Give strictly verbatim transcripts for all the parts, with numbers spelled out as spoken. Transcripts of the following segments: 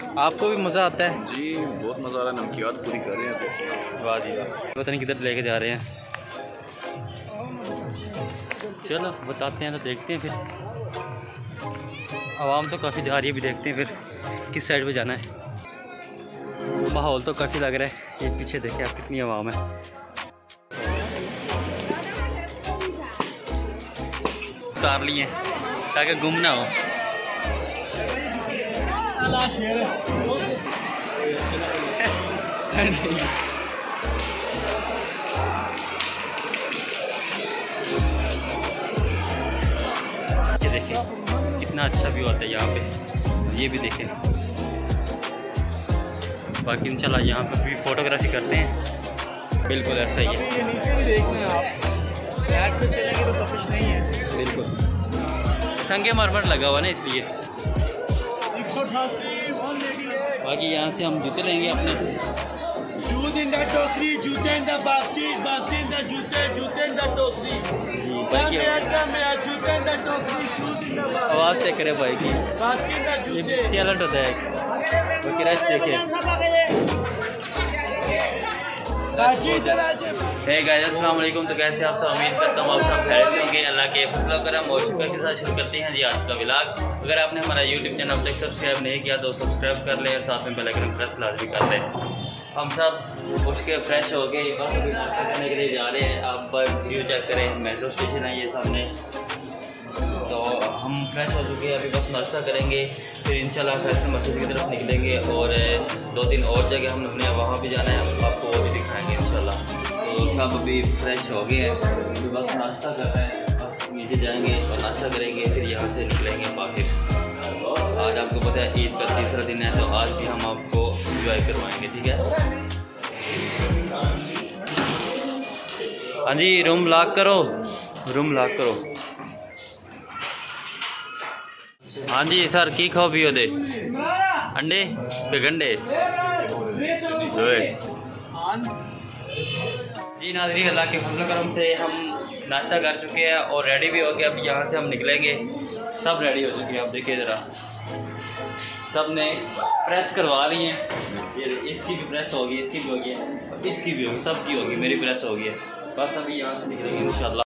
आपको भी मज़ा आता है? जी बहुत मज़ा आ रहा है, नमकियात पूरी कर रहे हैं। वाह जी वाह, पता नहीं किधर लेके जा रहे हैं। चलो बताते हैं तो देखते हैं फिर। आवाम तो काफ़ी जा रही है, भी देखते हैं फिर किस साइड पे जाना है। माहौल तो काफ़ी लग रहा है। ये पीछे देखें आप कितनी आवाम है। उतार लिए ताकि गुम ना हो। ये देखें कितना अच्छा व्यू आता है यहाँ पे, ये भी देखें। बाकी इंशाल्लाह यहाँ पे भी फोटोग्राफी करते हैं। बिल्कुल ऐसा ही है। ये नीचे भी देख रहे हैं आप, फ्लैट पे चलेंगे तो तपिश नहीं है। बिल्कुल संगे मरमर लगा हुआ ना, इसलिए। बाकी यहाँ से हम जूते लेंगे अपने। शूज इन द टोकरी, जूते in the basket, basket in the जूते, जूते इन द टोकरी। जूते इन द टोकरी, शूज इन द बास्केट। आवाज़ चेक करें भाई की, बास्केट इन द जूते। ये टैलेंट होता है। बाकी रश देखें। हे गाइस अस्सलाम वालेकुम। तो कैसे आप सब, उम्मीद करता हूँ आप सब खैरियत से होंगे। अल्लाह के फजल करम और शुक्र के साथ शुरू करते हैं जी आज का व्लॉग। अगर आपने हमारा यूट्यूब चैनल अब तक सब्सक्राइब नहीं किया तो सब्सक्राइब कर लें और साथ में बेल आइकन प्रेस लाजमी कर लें। हम सब उठ के फ्रेश हो गए, बस अभी नाश्ता करने के लिए जा रहे हैं। आप व्यू चेक करें, मेट्रो स्टेशन है ये सामने। तो हम फ्रेश हो चुके हैं, अभी बस नाश्ता करेंगे, फिर इंशाल्लाह फिर से मस्जिद की तरफ निकलेंगे और दो तीन और जगह हम अपने वहाँ भी जाना है, आपको वो भी दिखाएंगे इंशाल्लाह। तो सब अभी फ्रेश हो गए हैं, अभी बस नाश्ता कर रहे हैं, बस नीचे जाएंगे और नाश्ता करेंगे, फिर यहाँ से निकलेंगे बाहर। आज आपको पता है ईद का तीसरा दिन है, तो आज भी हम आपको इंजॉय करवाएंगे, ठीक है। हाँ जी, रूम लॉक करो, रूम लॉक करो। हाँ जी सर, की खाओ पियो दे? अंडे के गंडे? जी नाज़रीन, अल्लाह के फजल करम से हम नाश्ता कर चुके हैं और रेडी भी हो गए। अब यहाँ से हम निकलेंगे, सब रेडी हो चुके हैं। आप देखिए ज़रा, सब ने प्रेस करवा ली है। ये इसकी भी प्रेस होगी, इसकी भी होगी, इसकी भी होगी, सबकी होगी, मेरी प्रेस होगी है। बस अभी यहाँ से निकलेंगे इंशाल्लाह।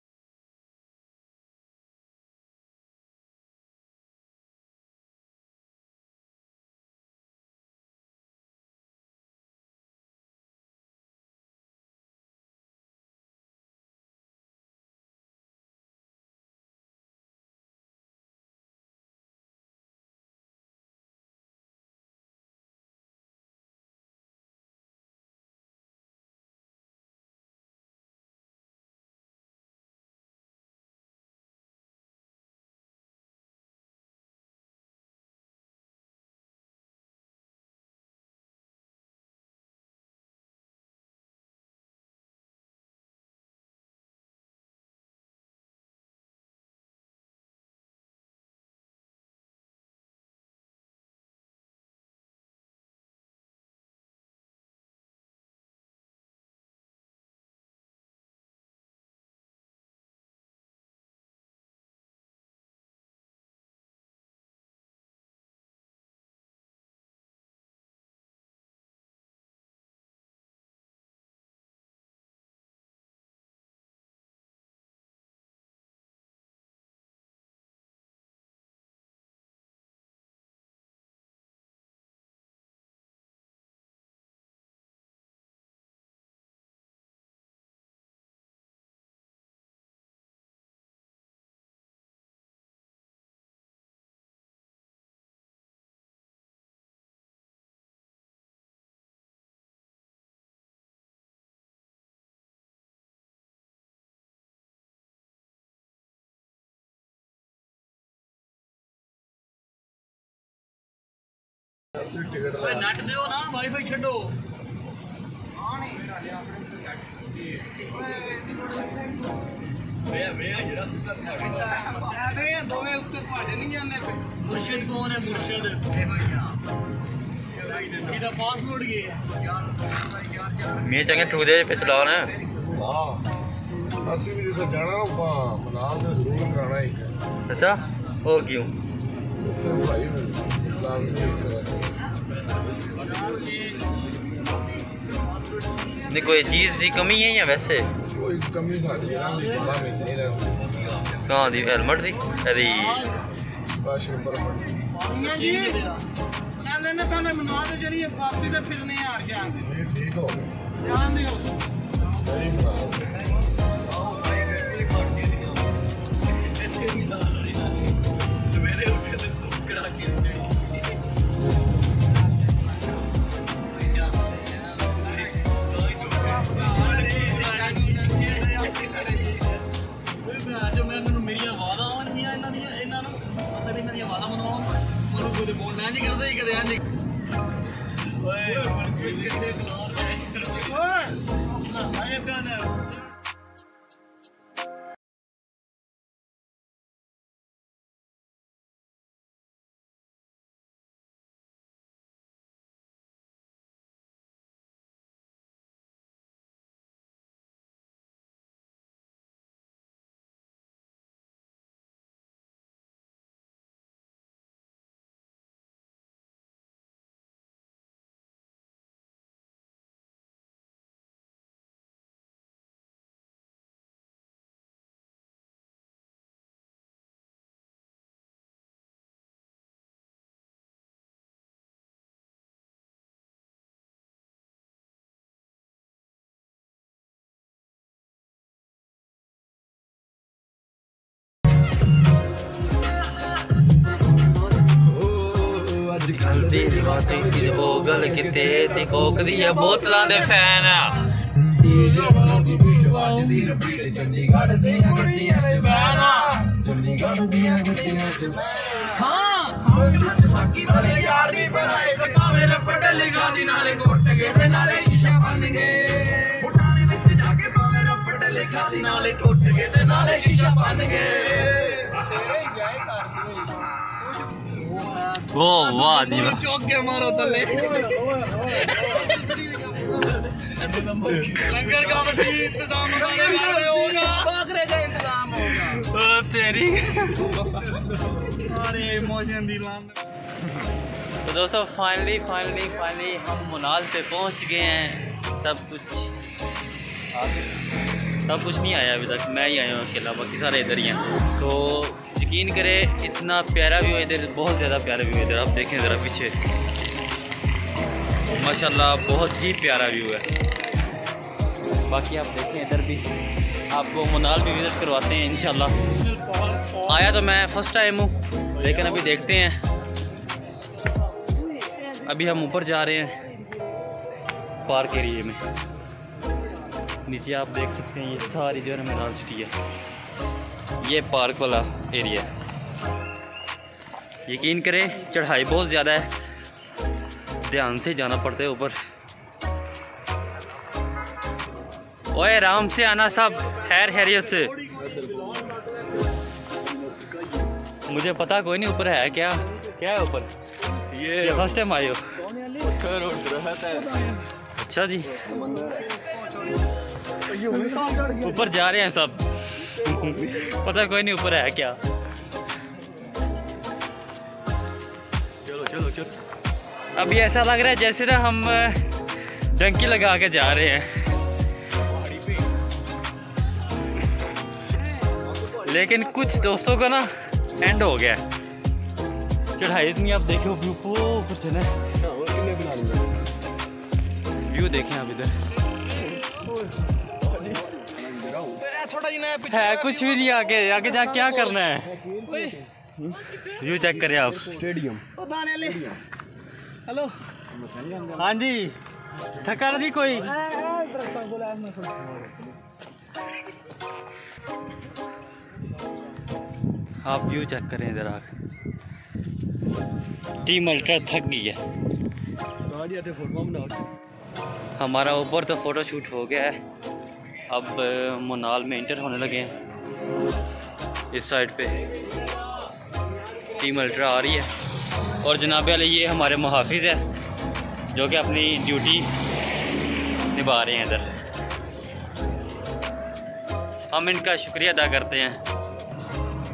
नट दो ना, वाईफाई छो। मुर्शिद कौन है? मुर्शिद पासपोर्ट मैं चंगे ठू दे पे चलाओ ना। हाँ ਅਸੀਂ ਵੀ ਜਿਸੇ ਜਾਣਾ ਨਾ ਮਨਾਲ ਦੇ ਜ਼ਰੂਰ ਕਰਾਣਾ ਇੱਕ। अच्छा, वो क्यों? ਉੱਥੇ ਭਾਈ ਲਾਜ਼ਮੀ नहीं कोई चीज़ की कमी है या वैसे कोई कमी साड़ी है ना बारह महीने रहे कहाँ दी हेलमेट दी अरे बस ऊपर जी लेने पहले मना दे जरिए वापसी से फिरने यार क्या ये ठीक हो गया ध्यान दियो सही बना गल किते ते कोक दी बोतलां दे फैन वो वाह जी वाह चौके मारो तले लंगर का मसीह इंतजाम होगा बाकरे का इंतजाम होगा ओ तेरी सारे इमोशन दी लान। तो दोस्तों फाइनली फाइनली फाइनली हम मुनाल पे पहुंच गए हैं। सब कुछ सब कुछ नहीं आया अभी तक, मैं ही आया हूँ अकेला, बाकी सारे इधर ही हैं। तो यकीन करें इतना प्यारा व्यू है इधर, बहुत ज़्यादा प्यारा व्यू है इधर। आप देखें ज़रा पीछे माशाल्लाह बहुत ही प्यारा व्यू है। बाकी आप देखें इधर भी, आपको मुनाल भी विज़िट करवाते हैं इंशाल्लाह। आया तो मैं फ़र्स्ट टाइम हूँ, लेकिन अभी देखते हैं। अभी हम ऊपर जा रहे हैं पार्क एरिए में। नीचे आप देख सकते हैं ये सारी जो है ना मिनाल सिटी है, ये पार्क वाला एरिया। यकीन करें चढ़ाई बहुत ज़्यादा है, ध्यान से जाना पड़ता है ऊपर। ओए आराम से आना सब, खैर खैरियत से। मुझे पता कोई नहीं ऊपर है क्या, क्या है ऊपर? ये फर्स्ट टाइम आए हो? अच्छा जी, ऊपर जा रहे हैं सब। पता कोई नहीं ऊपर है क्या। चलो चलो चलो। अभी ऐसा लग रहा है जैसे ना हम डंकी लगा के जा रहे हैं, लेकिन कुछ दोस्तों का ना एंड हो गया। चढ़ाई इतनी, आप देखो व्यू ऊपर से ना, व्यू देखें आप इधर है कुछ भी नहीं। आगे आगे जा क्या करना है, व्यू चेक करें आप। स्टेडियम। हेलो हाँ जी, थका नहीं कोई? आप व्यू चेक करें इधर आकर। टीम अल्ट्रा थक गई है। हमारा ऊपर तो फोटो शूट हो गया है, अब मुनाल में इंटर होने लगे हैं। इस साइड पे टीम अल्ट्रा आ रही है और जनाब वाले ये हमारे मुहाफिज है जो कि अपनी ड्यूटी निभा रहे हैं इधर। हम इनका शुक्रिया अदा करते हैं।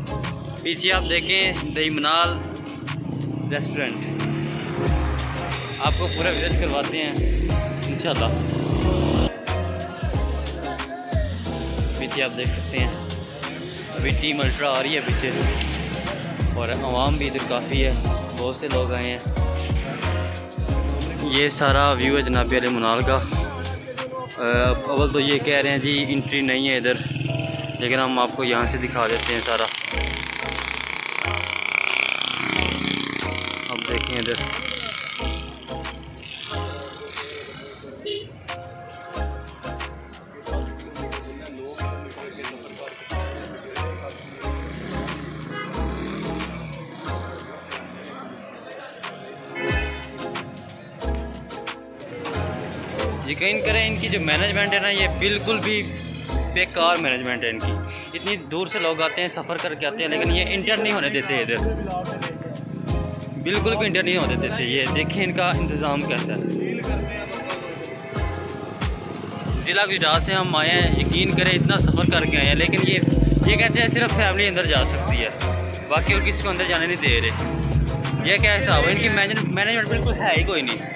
पीछे आप देखें दही मनाल रेस्टोरेंट, आपको पूरा विजिट करवाते हैं इंशाल्लाह। पीछे आप देख सकते हैं अभी टीम अल्ट्रा आ रही है पीछे, और आवाम भी इधर काफ़ी है, बहुत से लोग आए हैं। ये सारा व्यू है जनाब अली मुनाल का। अव्वल तो ये कह रहे हैं जी एंट्री नहीं है इधर, लेकिन हम आपको यहाँ से दिखा देते हैं सारा। अब देखें इधर यकीन करें इनकी जो मैनेजमेंट है ना, ये बिल्कुल भी बेकार मैनेजमेंट है इनकी। इतनी दूर से लोग आते हैं, सफ़र करके आते हैं, लेकिन ये इंटर नहीं होने देते इधर, बिल्कुल भी इंटर नहीं होने देते। ये देखिए इनका इंतज़ाम कैसा है। ज़िला गुजरात से हम आए हैं, यकीन करें इतना सफ़र करके आए हैं, लेकिन ये ये कहते हैं सिर्फ फैमिली अंदर जा सकती है, बाकी और किसी को अंदर जाने नहीं दे रहे। ये क्या हिसाब है इनकी? मैनेजमेंट बिल्कुल है ही कोई नहीं।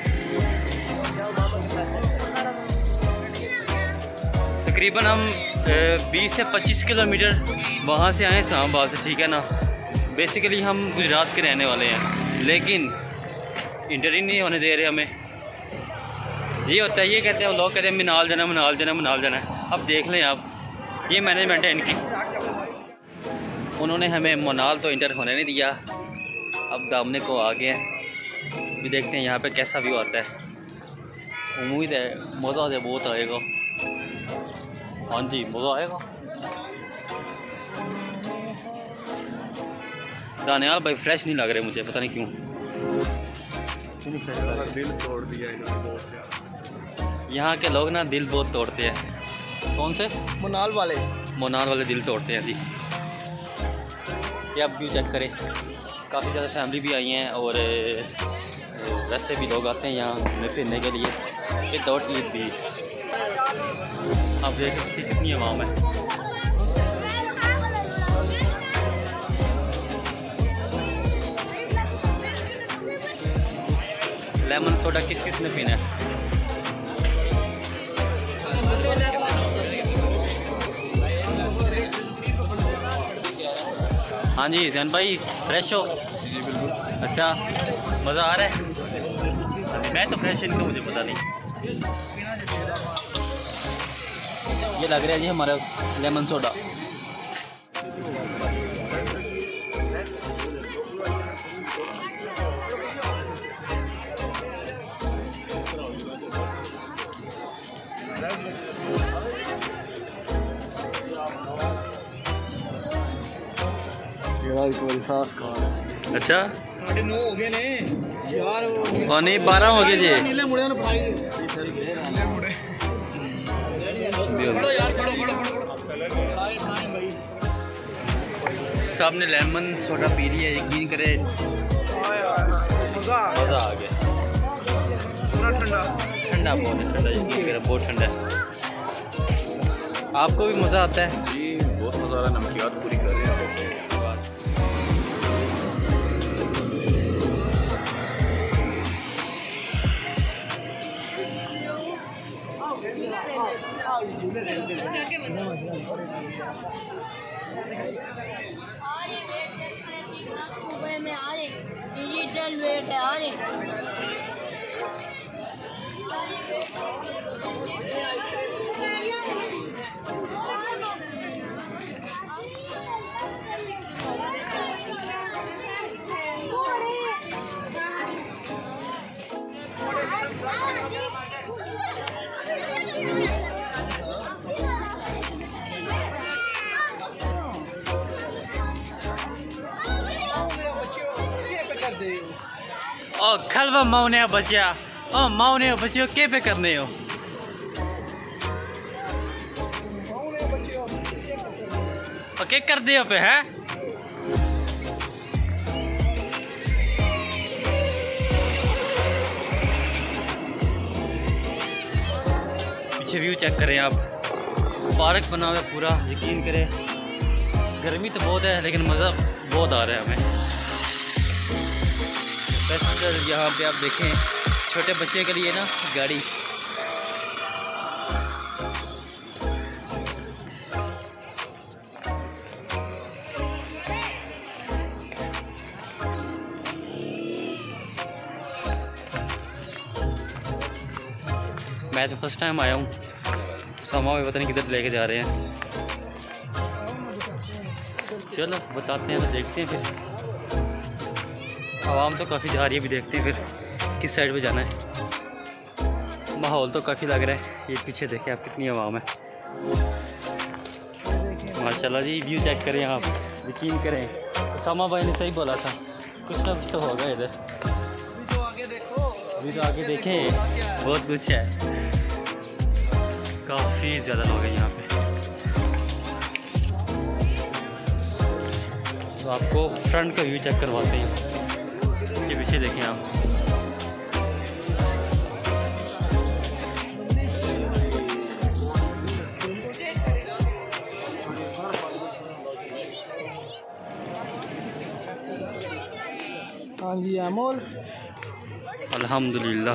तकरीबन हम बीस से पच्चीस किलोमीटर वहाँ से आए इस्लामाबाद से, ठीक है ना। बेसिकली हम गुजरात के रहने वाले हैं, लेकिन इंटर ही नहीं होने दे रहे हमें। ये होता है, ये कहते हैं लोग कहते हैं मिनाल जाना मिनाल जाना मिनाल जाना। अब देख लें आप, ये मैनेजमेंट है इनकी। उन्होंने हमें मनाल तो इंटर होने नहीं दिया, अब दामने को आ गए हैं। भी देखते हैं यहाँ पे कैसा व्यू आता है। उम्मीद है मज़ा से बहुत आएगा। हाँ जी, मज़ा आएगा। दानियाल भाई फ्रेश नहीं लग रहे मुझे, पता नहीं क्यों। दिल तोड़ दिया इन्होंने। यहाँ के लोग ना दिल बहुत तोड़ते हैं। कौन से? मुनाल वाले मुनाल वाले दिल तोड़ते हैं जी। ये आप व्यू चेक करें, काफ़ी ज़्यादा फैमिली भी आई हैं, और वैसे भी लोग आते हैं यहाँ घूमने फिरने के लिए। विदाउट ईद भी आप देख सकते कितनी आवाम है। लेमन सोडा किस किस ने पीना है? हाँ जी जैन भाई, फ्रेश हो? जी बिल्कुल। अच्छा, मज़ा आ रहा है? मैं तो फ्रेश इनका मुझे पता नहीं। ये लग रहा है जी हमारा लेमन सोडा। सांस खा अच्छा, साढ़े नौ हो गए ने यार। और नहीं बारह हो गए जी। नीले मुड़े ने भाई खड़ो यार, खड़ो खड़ो खड़ो। सब ने लेमन सोडा पी रही है, यकीन करे मज़ा आ गया। ठंडा ठंडा बहुत है, ठंडा यकीन करे बहुत ठंडा है। आपको भी मज़ा आता है? जी बहुत मज़ा आ रहा है, नमकियात पूरी कर रहे हैं। सुबह में आ रहे डिजिटल वेट है आ रहे। ओ खलवा मौने बचिया, ओ मौने बचियो के पे करने हो? ओके कर दियो पे है। पीछे व्यू चेक करें आप, पार्क बना हुआ है पूरा, यकीन करें गर्मी तो बहुत है लेकिन मज़ा बहुत आ रहा है हमें। फेस्टिवल यहाँ पे आप देखें छोटे बच्चे के लिए ना गाड़ी। मैं तो फर्स्ट टाइम आया हूँ, सामा में पता नहीं किधर लेके जा रहे हैं। चलो बताते हैं तो देखते हैं फिर। आवाम तो काफ़ी जा रही है, भी देखते हैं फिर किस साइड पे जाना है। माहौल तो काफ़ी लग रहा है। ये पीछे देखें आप कितनी आवाम है माशाल्लाह जी। व्यू चेक करें आप, यकीन करें सामा भाई ने सही बोला था, कुछ ना कुछ तो होगा इधर। अभी तो आगे देखें बहुत कुछ है, काफ़ी ज़्यादा लोग हैं यहाँ पे। तो आपको फ्रंट का व्यू चेक करवाते हैं। ये पीछे देखें आप, हाँ जी अमोल, अल्हम्दुलिल्लाह।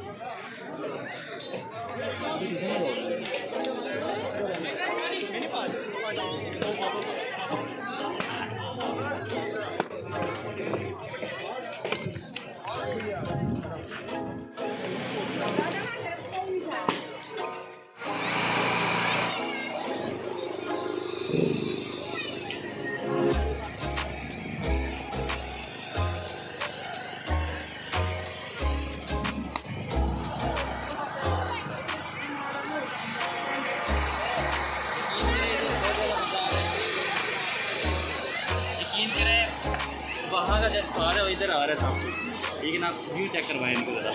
वहाँ का जब आ रहा है इधर आ रहा है सामने, लेकिन आप व्यू चेक करवाएं इनको ज़रा।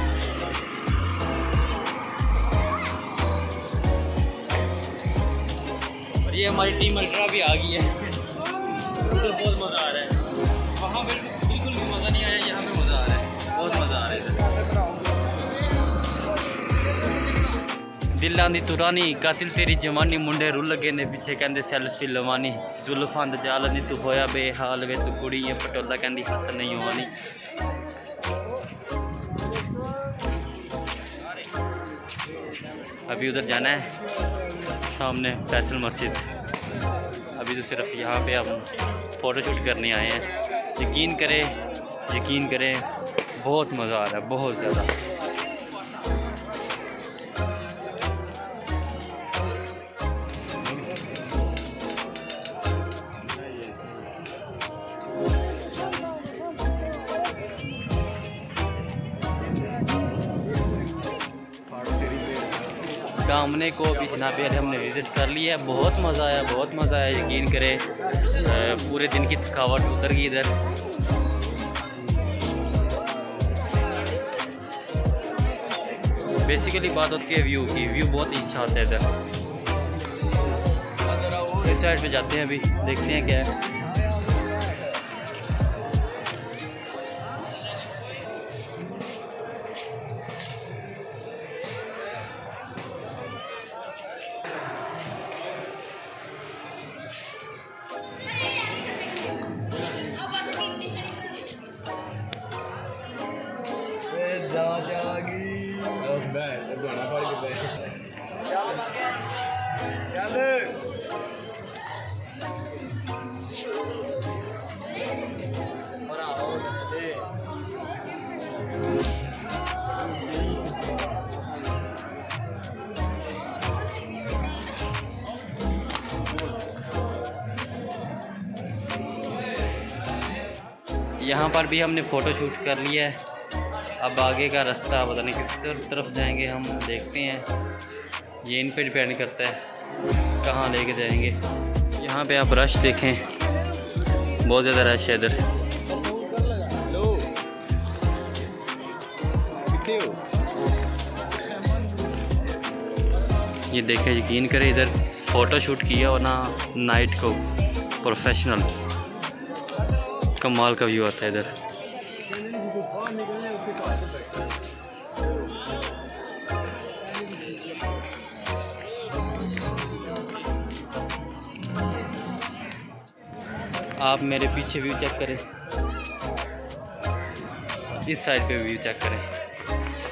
और ये हमारी टीम अल्ट्रा भी आ गई है। उधर बहुत मज़ा आ रहा है, वहाँ पर बिल्कुल भी मज़ा नहीं आया, यहाँ पे मज़ा आ रहा है, बहुत मज़ा आ रहा है इधर। दिल्लां दी तुरानी कातिल तेरी जवानी, मुंडे रुल लगे ने पिछे कहंदे सेल्फी लवानी, जुल्फां दा जाल नी तू होया बेहाल वे तू कुड़ी है पटोला कहंदी हथ नहीं होनी। अभी उधर जाना है सामने फैसल मस्जिद। अभी तो सिर्फ यहाँ पे हम फ़ोटो शूट करने आए हैं। यकीन करें यकीन करें बहुत मज़ा आ रहा है, बहुत ज़्यादा। सामने को भी जनाब हमने विज़िट कर लिया है। बहुत मज़ा आया, बहुत मज़ा आया। यकीन करें पूरे दिन की थकावट उतर गई इधर। बेसिकली बात होती है व्यू की, व्यू बहुत ही अच्छा आता है इधर। इस साइड पे जाते हैं, अभी देखते हैं क्या है। जा जागी बस मैं दोना फड़ के चल और आओ दे यहाँ पर भी हमने फ़ोटो शूट कर लिया है। अब आगे का रास्ता पता नहीं किस तरफ जाएंगे हम, देखते हैं। ये इन पे डिपेंड करता है कहाँ लेके जाएंगे। यहाँ पे आप रश देखें, बहुत ज़्यादा रश है इधर। ये देखें, यकीन करें इधर फ़ोटो शूट किया और ना नाइट को प्रोफेशनल कमाल का व्यू आता है इधर। आप मेरे पीछे व्यू चेक करें, इस साइड पे व्यू चेक करें।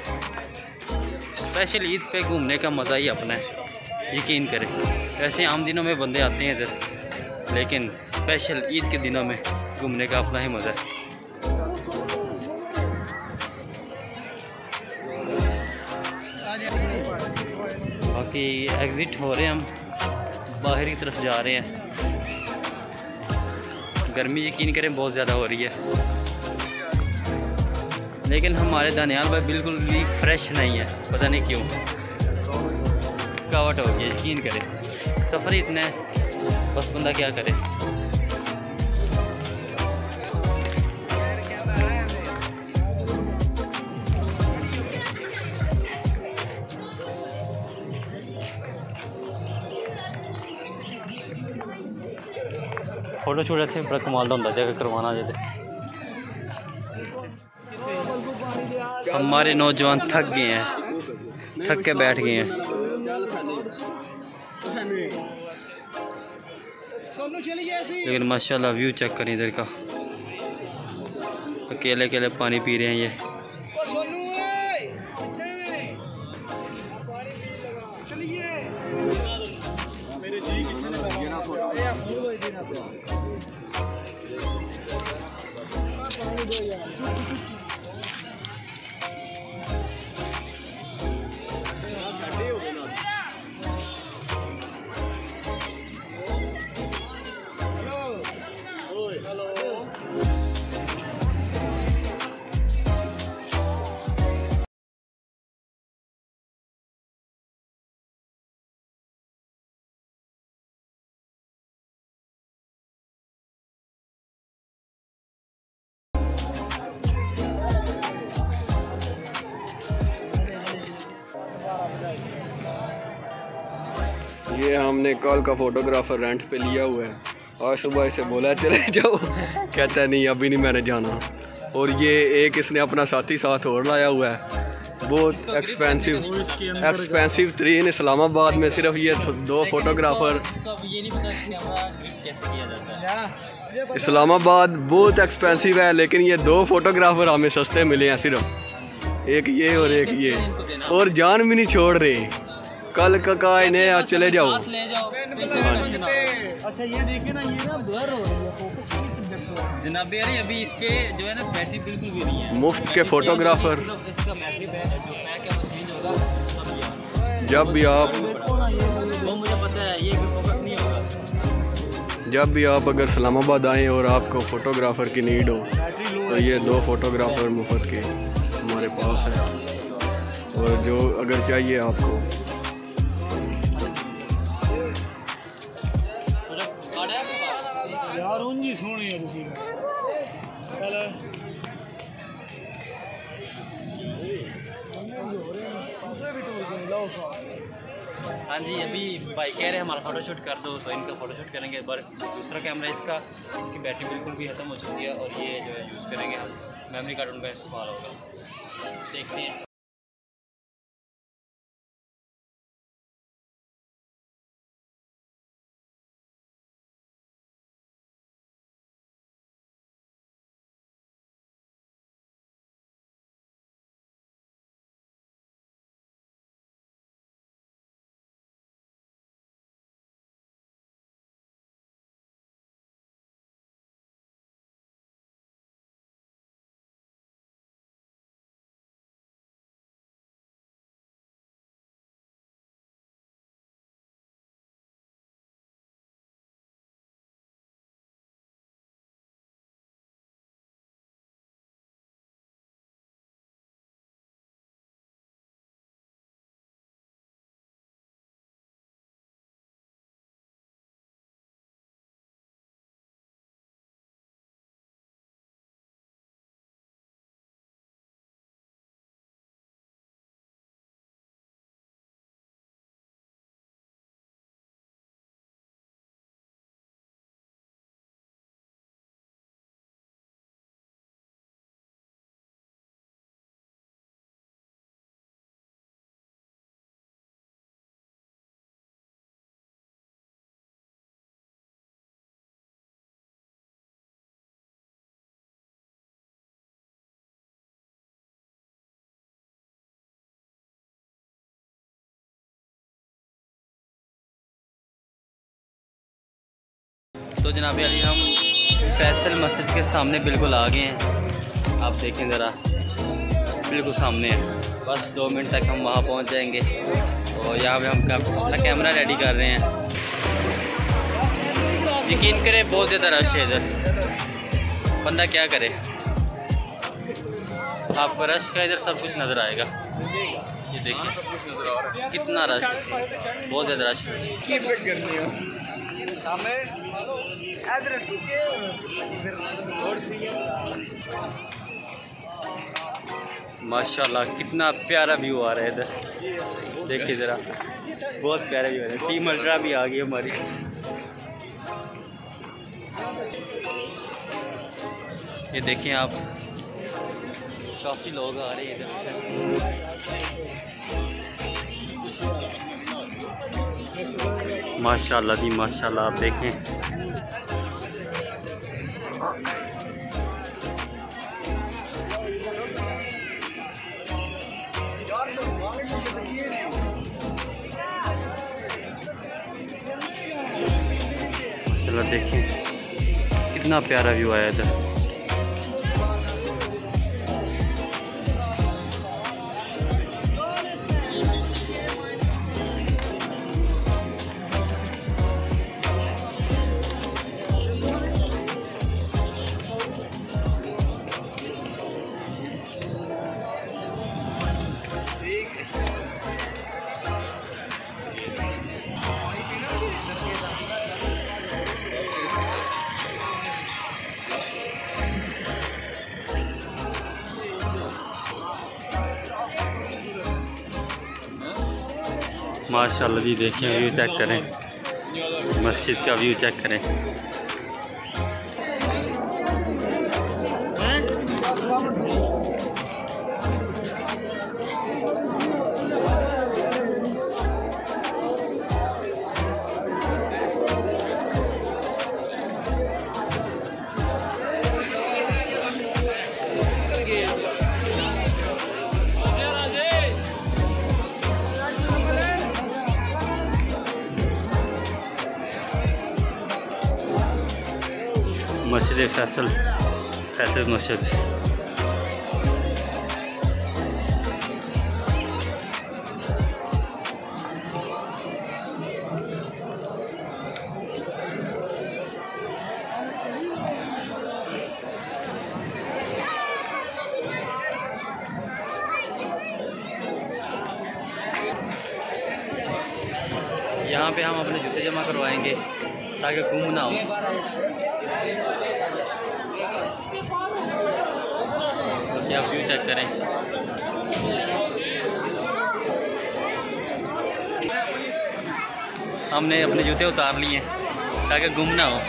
स्पेशल ईद पे घूमने का मज़ा ही अपना है, यकीन करें। वैसे आम दिनों में बंदे आते हैं इधर, लेकिन स्पेशल ईद के दिनों में घूमने का अपना ही मज़ा है। बाकी एग्ज़िट हो रहे हैं, हम बाहर की तरफ जा रहे हैं। गर्मी यकीन करें बहुत ज़्यादा हो रही है, लेकिन हमारे दानियाल भाई बिल्कुल भी फ्रेश नहीं है, पता नहीं क्यों। थकावट हो गई, यकीन करें। सफ़र इतना है, बस बंदा क्या करे। फोटो शूट इतने बड़ा कमाल का होंगे, जगह करवाना चाहिए। हमारे नौजवान थक गए हैं, थक के बैठ गए हैं। लेकिन माशाल्लाह व्यू चेक करें इधर का, अकेले अकेले पानी पी रहे हैं ये। ये हमने कल का फोटोग्राफर रेंट पे लिया हुआ है, और सुबह इसे बोला चले जाओ, कहता नहीं अभी नहीं मैंने जाना। और ये एक इसने अपना साथी साथ और लाया हुआ है, बहुत एक्सपेंसिव एक्सपेंसिव तरीन। इस्लामाबाद में सिर्फ ये दो फोटोग्राफर, इस्लामाबाद बहुत एक्सपेंसिव है, लेकिन ये दो फोटोग्राफर हमें सस्ते मिले हैं, सिर्फ एक ये और एक ये, और जान भी नहीं छोड़ रहे। कल का इन्हें आज चले जाओ। अच्छा ये देखिए ना, ये ना ब्लर हो रही है, फोकस भी नहीं सब्जेक्ट हो रहा है जनाब यार। अभी इस पे जो है ना बैटरी बिल्कुल भी नहीं है। मुफ्त के फोटोग्राफर, इसका बैटरी जो पैक है वो चेंज होगा जब भी आप वो मुझे पता है, ये फोकस नहीं होगा। जब भी आप अगर इस्लामाबाद आएँ और आपको फोटोग्राफर की नीड हो, तो ये दो फोटोग्राफर मुफ्त के हमारे पास है। और जो अगर चाहिए आपको, यार उंजी सोहनी है तुसी पहले हाँ जी, अभी भाई कह रहे हैं हमारा फ़ोटोशूट कर दो, तो इनका फ़ोटोशूट करेंगे। पर दूसरा कैमरा इसका, इसकी बैटरी बिल्कुल भी ख़त्म हो चुकी है, और ये जो है यूज़ करेंगे हम, मेमोरी कार्ड उनका इस्तेमाल होगा। देखते हैं। तो जनाब अली हम फैसल मस्जिद के सामने बिल्कुल आ गए हैं। आप देखें ज़रा, बिल्कुल सामने है। बस दो मिनट तक हम वहाँ पहुँच जाएंगे। और यहाँ पे हम अपना कैमरा रेडी कर रहे हैं। यकीन करें बहुत ज़्यादा रश है इधर, बंदा क्या करे। आपको रश का इधर सब कुछ नज़र आएगा। ये देखिए सब कुछ नजर आ रहा है। कितना रश है, बहुत ज़्यादा रश है। माशाल्लाह कितना प्यारा व्यू आ रहा है इधर। देखिए ज़रा, बहुत प्यारा व्यू आ रहा है। टीम अल्ट्रा भी आ गई हमारी। ये देखिए आप, काफ़ी लोग आ रहे हैं इधर। माशाल्लाह जी माशाल्लाह, आप देखें। चलो देखें कितना प्यारा व्यू आया इधर। माशाल्लाह जी, देखिए व्यू चेक करें, मस्जिद का व्यू चेक करें। मस्जिद फैसल, फैसल मस्जिद। यहाँ पे हम अपने जूते जमा करवाएंगे ताकि गुम ना हो। क्या व्यू चेक करें। हमने अपने जूते उतार लिए हैं ताकि गुम ना हो।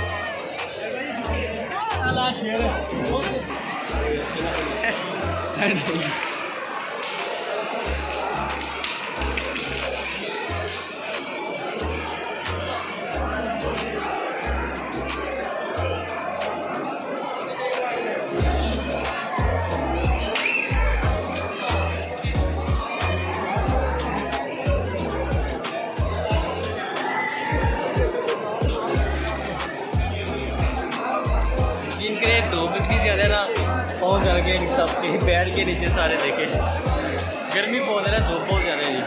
धूप इतनी ज़्यादा ना, पहुँच जा के सबके पैर के नीचे सारे देखे। गर्मी बहुत है ना, धूप बहुत ज़्यादा है जी।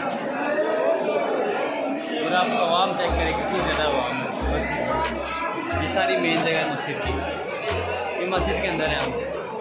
और आप आवाम चेक करें कितनी ज़्यादा आवाम है। ये सारी मेन जगह है मस्जिद की, ये मस्जिद के अंदर है हम।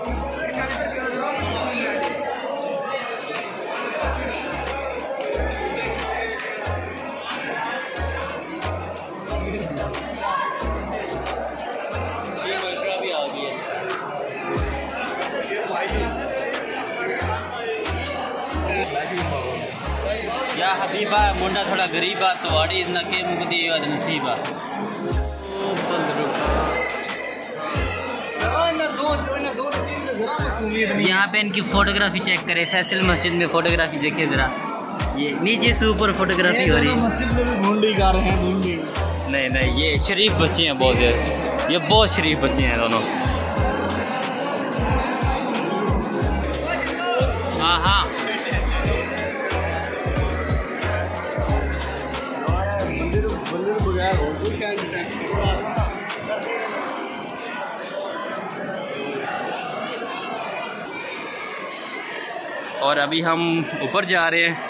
या हबीबा मुंडा थोड़ा गरीबा तो आड़ी इतना के मुकदी नसीबा। यहाँ पे इनकी फोटोग्राफी चेक करें। फैसल मस्जिद में फोटोग्राफी देखिए ज़रा, ये नीचे से ऊपर फोटोग्राफी हो रही है। मस्जिद में भी ढूंढी जा रहे हैं, ढूंढी। नहीं नहीं, ये शरीफ बच्चे हैं बहुत ज़्यादा, ये बहुत शरीफ बच्चे हैं दोनों। हाँ हाँ, और अभी हम ऊपर जा रहे हैं।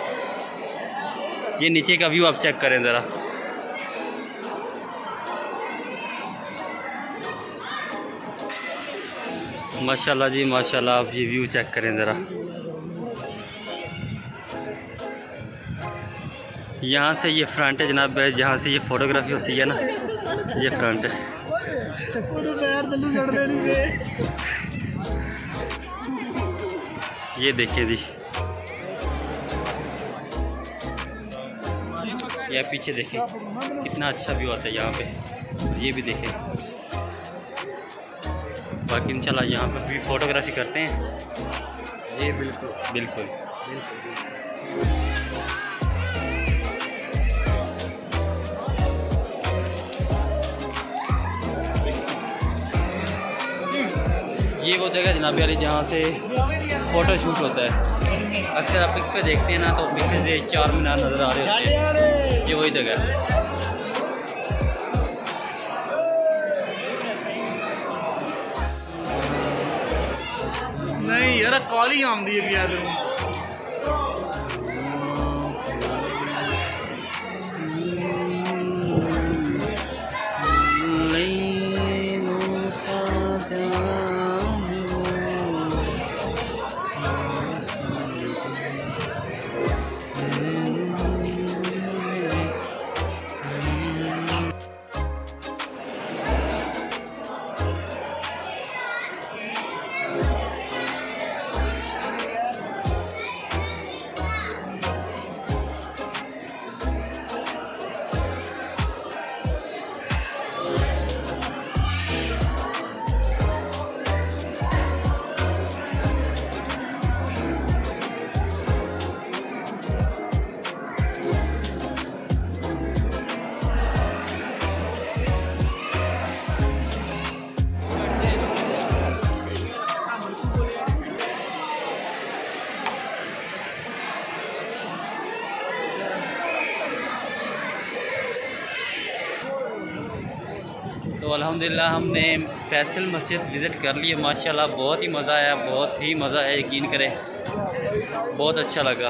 ये नीचे का व्यू आप चेक करें ज़रा। माशाल्लाह जी माशाल्लाह, आप ये व्यू चेक करें ज़रा। यहाँ से ये फ्रंट है जनाब, जहाँ से ये फोटोग्राफी होती है ना, ये फ्रंट है। ये देखिए जी, ये पीछे देखें कितना अच्छा व्यू आता है यहाँ पे, ये भी देखें। बाकी इंशाल्लाह यहाँ पे भी फोटोग्राफी करते हैं। ये बिल्कुल बिल्कुल ये वो जगह जनाब यारी जहाँ से फ़ोटो शूट होता है। अक्सर आप पिक्स पे देखते हैं ना, तो पीछे से चार मीनार नज़र आ रहे होते हैं, ये वही जगह है। नहीं यार कॉल ही आमदी है यार। तो अल्हम्दुलिल्लाह हमने फैसल मस्जिद विज़िट कर लिया। माशाल्लाह बहुत ही मज़ा आया, बहुत ही मज़ा आया, यकीन करें बहुत अच्छा लगा।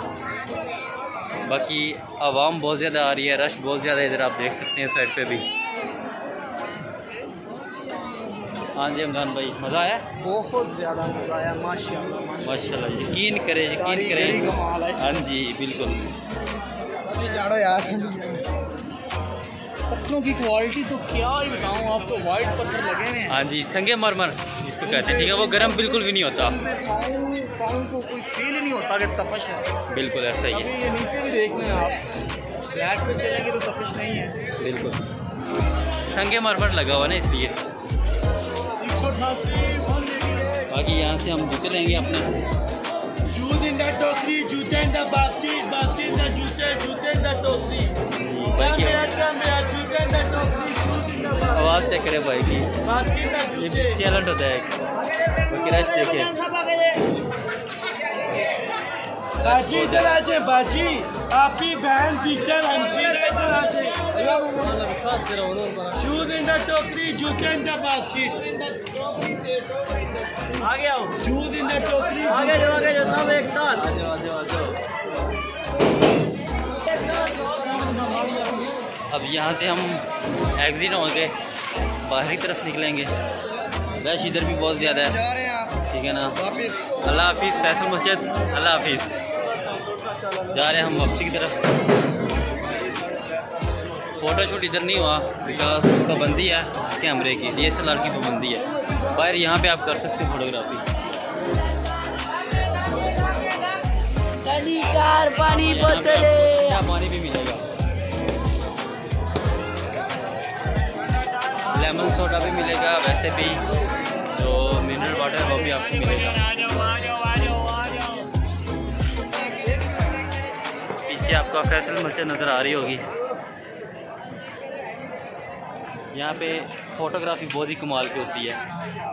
बाकी आवाम बहुत ज़्यादा आ रही है, रश बहुत ज़्यादा है, इधर आप देख सकते हैं साइड पे भी। हाँ जी अमरान भाई, मज़ा आया? बहुत ज़्यादा मज़ा आया माशाल्लाह माशाल्लाह, यकीन करें यकीन करें। हाँ जी बिल्कुल। पत्थरों की क्वालिटी तो क्या ही बताऊँ आपको, वाइट पत्थर लगे हुए हैं। हाँ जी, संगे मरमर जिसको कहते हैं, ठीक है, वो गर्म बिल्कुल भी नहीं होता। पाँव पाँव को कोई फील ही नहीं होता कि तपश है। बिल्कुल ऐसा ही अभी है, ये नीचे भी देख लें आप, फ्लैट पे चलेंगे तो तपश नहीं है। बिल्कुल संगे मरमर लगा हुआ ना, इसलिए। बाकी यहाँ से हम जूते लेंगे अपने। Shoes in the टोकरी, जूते in the basket, basket in the जूते, जूते in the टोकरी। बाकी Come here, जूते in the टोकरी, shoes in the basket, आवाज़ चेक करें भाई की, basket in the ये जूते। टैलेंट होता है एक। बाकी रश देखिए। बाजी इधर आ जाए, बाजी आपकी बहन सिस्टर हमशीरा इधर आ जाए। Shoes in the टोकरी, जूते in the basket। आ गया हूँ, Shoes in the टोकरी, आगे जाओ आगे जाओ सब एक साथ। अब यहाँ से हम एग्जिट होंगे, बाहरी तरफ निकलेंगे। रश इधर भी बहुत ज़्यादा है, ठीक है ना। अल्लाह हाफिज़ फैसल मस्जिद, अल्लाह हाफिज़। जा रहे हैं हम वापसी की तरफ। फ़ोटो शूट इधर नहीं हुआ बिकॉज पाबंदी है कैमरे की, डी एस एल आर की पाबंदी है। बाहर यहाँ पे आप कर सकते हैं फोटोग्राफी। पानी बोतले, पानी भी मिलेगा, लेमन सोडा भी मिलेगा, वैसे भी जो मिनरल वाटर है वो भी आपको मिलेगा। पीछे आपका फैसल मस्जिद नज़र आ रही होगी। यहाँ पे फोटोग्राफी बहुत ही कमाल की होती है।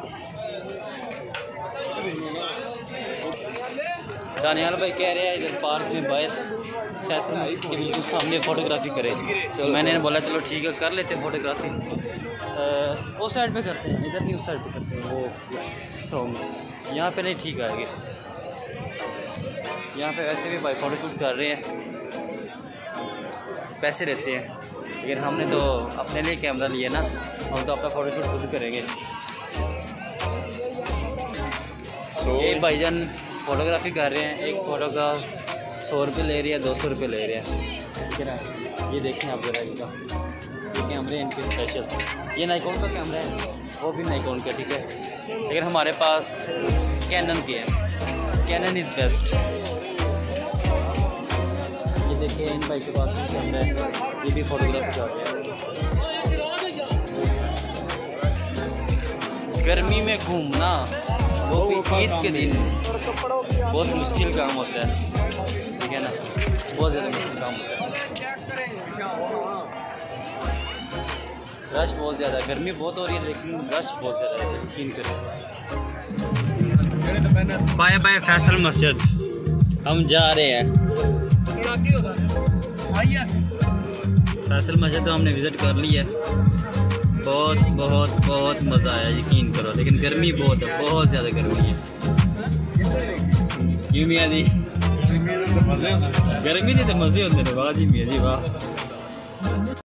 दानियाल भाई कह रहे हैं इधर पार्क में बाहर फैसल मस्जिद के बिल्कुल सामने फ़ोटोग्राफी करें, तो मैंने बोला चलो ठीक है कर लेते हैं फ़ोटोग्राफी। उस साइड पे करते हैं, इधर नहीं उस साइड पे करते हैं, वो सॉन्ग यहाँ पे नहीं ठीक आएगी। यहाँ पे वैसे भी भाई फ़ोटोशूट कर रहे हैं, पैसे रहते हैं, लेकिन हमने तो अपने लिए कैमरा लिए ना, हम तो अपना फ़ोटोशूट खुद करेंगे। So, ये भाईजान फ़ोटोग्राफी कर रहे हैं, एक फ़ोटो का सौ रुपये ले रही है, दो सौ रुपये ले रहे हैं, ठीक है ना। ये देखें आप जरा इनका, ये कैमरे इनके स्पेशल, ये नाइकॉन का कैमरा है, वो भी नाइकॉन का, ठीक है, लेकिन हमारे पास कैनन के हैं, कैनन इज़ बेस्ट। ये देखिए इन भाई के पास कैमरा है, ये भी फ़ोटोग्राफी कर रहे हैं। गर्मी में घूमना वो भी ईद के दिन बहुत मुश्किल काम होता है, ठीक है ना, बहुत ज़्यादा मुश्किल काम होता है। रश बहुत ज़्यादा, गर्मी बहुत हो रही है लेकिन रश बहुत ज़्यादा है, यकीन करें। बाय बाय फैसल मस्जिद, हम जा रहे हैं। फैसल मस्जिद तो हमने विज़िट कर ली है, बहुत बहुत बहुत मज़ा आया, यकीन करो, लेकिन गर्मी बहुत है, बहुत ज़्यादा गर्मी है। क्यों मियाँ जी? गर्मी नहीं तो मज़े होते हैं, वाह जी मियाँ जी वाह।